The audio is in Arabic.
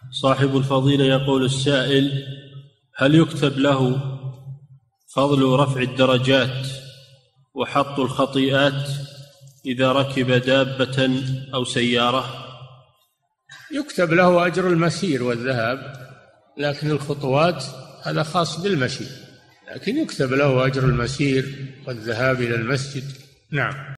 صاحب الفضيلة يقول السائل: هل يكتب له فضل رفع الدرجات وحط الخطيئات إذا ركب دابة أو سيارة؟ يكتب له أجر المسير والذهاب، لكن الخطوات هذا خاص بالمشي، لكن يكتب له أجر المسير والذهاب إلى المسجد. نعم.